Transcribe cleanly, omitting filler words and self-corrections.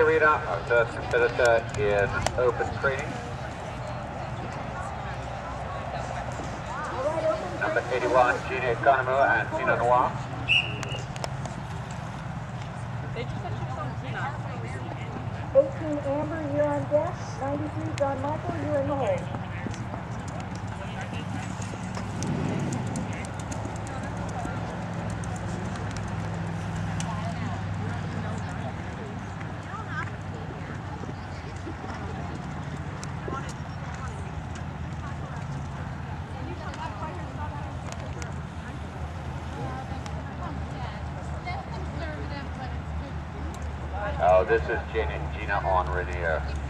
Arena, our third competitor in open training. Number 81, Gina Economo and Pinot Noir. 18, Amber, you're on deck. 93, John Michael, you're in the hole. Oh, this is Gina on Rainier.